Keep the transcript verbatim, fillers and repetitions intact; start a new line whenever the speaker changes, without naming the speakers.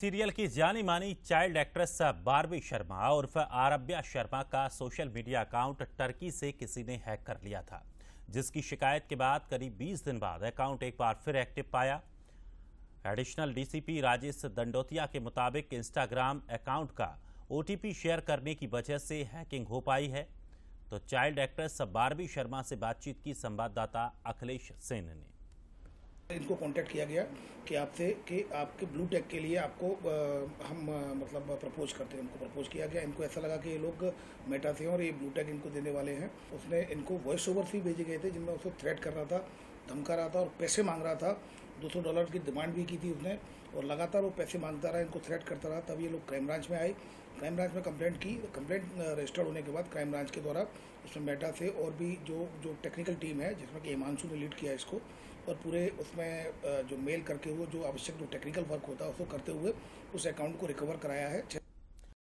Serial की जानी मानी चाइल्ड एक्ट्रेस बारबी शर्मा उर्फ आराध्या शर्मा का सोशल मीडिया अकाउंट टर्की से किसी ने हैक कर लिया था, जिसकी शिकायत के बाद करीब बीस दिन बाद अकाउंट एक बार फिर एक्टिव पाया। एडिशनल डीसीपी राजेश दंडोतिया के मुताबिक इंस्टाग्राम अकाउंट का ओटीपी शेयर करने की वजह से हैकिंग हो पाई है। तो चाइल्ड एक्ट्रेस बारबी शर्मा से बातचीत की संवाददाता अखिलेश सेन ने।
इनको कांटेक्ट किया गया कि आपसे कि आपके ब्लू टेक के लिए आपको आ, हम आ, मतलब प्रपोज करते हैं। इनको प्रपोज किया गया। इनको ऐसा लगा कि ये लोग मेटा से हैं और ये ब्लू टेक इनको देने वाले हैं। उसने इनको वॉइस ओवर भी भेजे गए थे जिनमें उसको थ्रेट कर रहा था, धमका रहा था और पैसे मांग रहा था। दो सौ डॉलर की डिमांड भी की थी उसने और लगातार वो पैसे मांगता रहा, इनको थ्रेट करता रहा। तब ये लोग क्राइम ब्रांच में आए, क्राइम ब्रांच में कंप्लेंट की। कंप्लेंट रजिस्टर्ड होने के बाद क्राइम ब्रांच के द्वारा उसमें मेटा से और भी जो जो टेक्निकल टीम है जिसमें कि हिमांशु ने लीड किया इसको, और पूरे उसमें जो मेल करके वो जो आवश्यक जो टेक्निकल वर्क होता है उसको करते हुए उस अकाउंट को रिकवर कराया है।